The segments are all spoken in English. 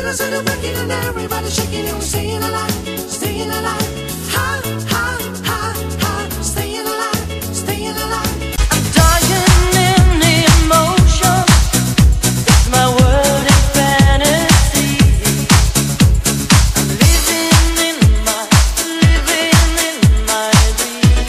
I said I'm working and everybody shaking and we're staying alive, staying alive. Ha, ha, ha, ha, staying alive, staying alive. I'm dying in the emotion. It's my world in fantasy. I'm living in my dream.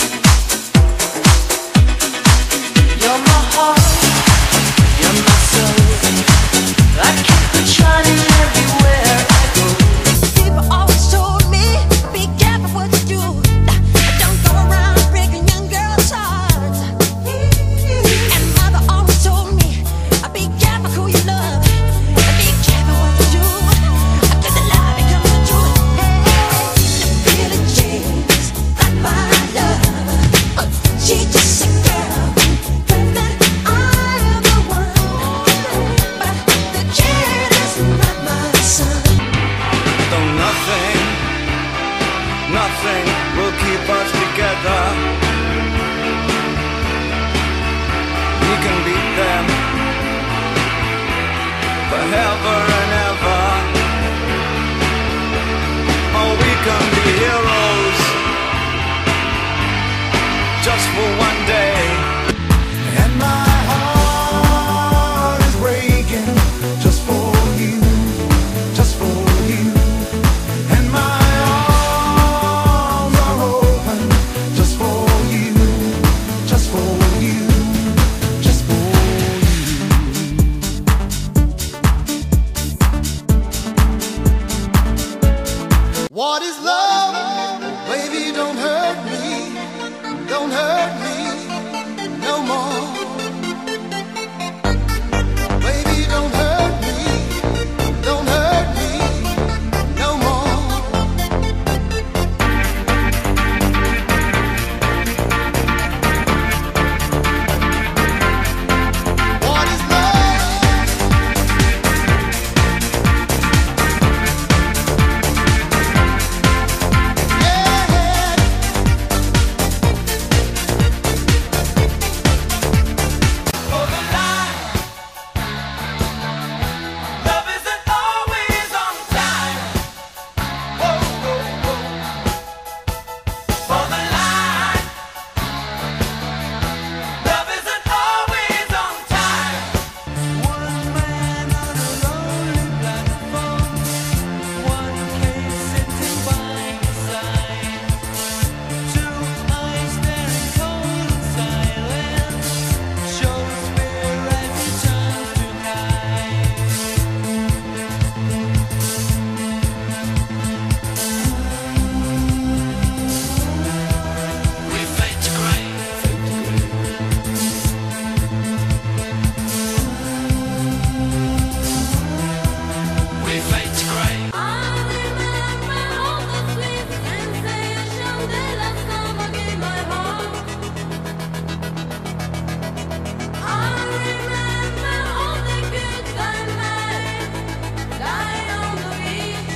You're my heart, you're my soul. I keep it shining everywhere I go. People always told me, be careful what you do. Don't go around breaking young girls' hearts. And mother always told me, be careful who you love. Be careful what you do. Cause the love becomes the truth. Hey, Billie Jean's not my love. She's just a girl. That I am the one. But the kid is not my son. Though nothing will keep us together. We can beat them forever and ever. Oh, we can be heroes just for one day. And my heart is breaking just for you, just for you. And my arms are open just for you, just for you, just for you. What is love? Baby, don't hurt me, don't hurt me no more. Baby, don't hurt me, don't hurt me no more. What is love? Yeah. For the line, love isn't always on time. Whoa, whoa, whoa. For the line, love isn't always on time. One man on a lonely platform, one case sitting by his side, two eyes staring cold in silence, shows fear as he turns to hide. We fade to grey. We fade to grey. I remember all the sweet sensation the last time I gave my heart. I remember all the good times lying on the beach.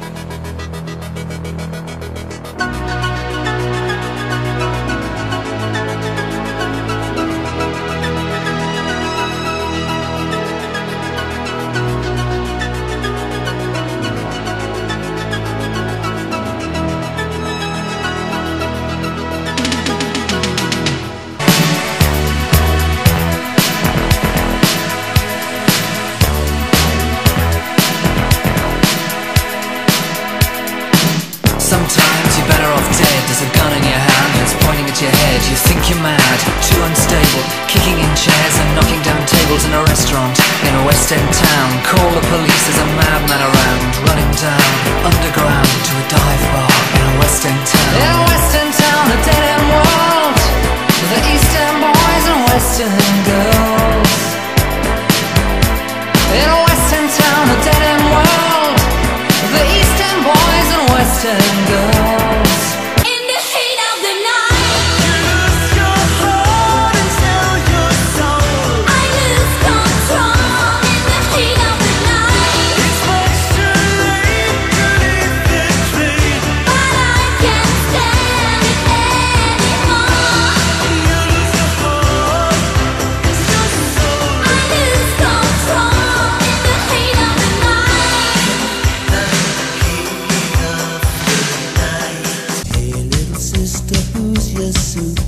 Sometimes you're better off dead. There's a gun in your hand and it's pointing at your head. You think you're mad, too unstable, kicking in chairs and knocking down tables in a restaurant in a West End town. Call the police, there's a madman around, running down underground to a dive bar in a West End town. In a West End town, a dead end world, the East End boys and West End girls. In a West End town, a dead end world, the East End boys and West End girls. In the heat of the night, Lose your heart and sell your soul. I lose control. In the heat of the night, It's much too late to leave this dream. but I can't stand it anymore. You lose your heart, it's your soul. I lose control. In the heat of the night.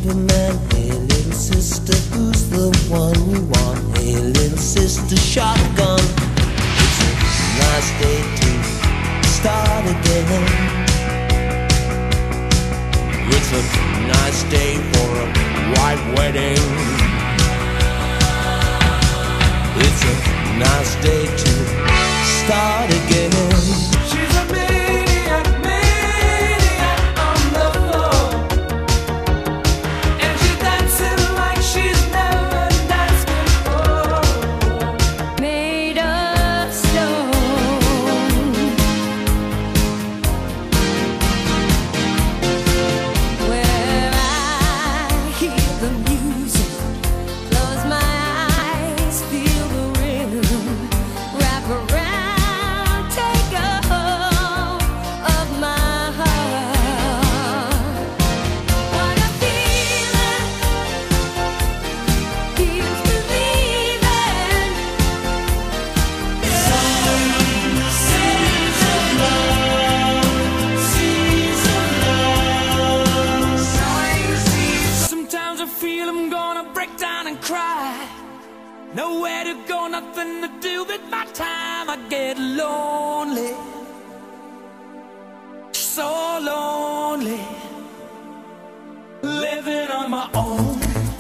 every man. Hey, little sister, who's the one you want? Hey, little sister, shotgun. It's a nice day to start again. It's a nice day for a white wedding. It's a nice day to start again. She's a maniac, maniac on the floor. And she's dancing like she's never danced before. Made of stone, where I hear the music, close my eyes, feel the rhythm, wrap around, take a hold of my heart. What a feeling, keeps believing. Sometimes I feel I'm gonna break down and cry. Nowhere to go, nothing to do with my time. I get lonely, so lonely, living on my own.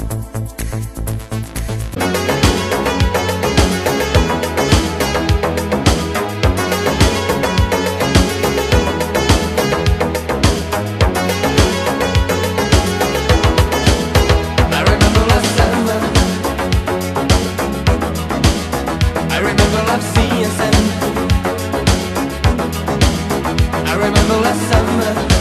I remember last summer. I remember last season. I remember last summer.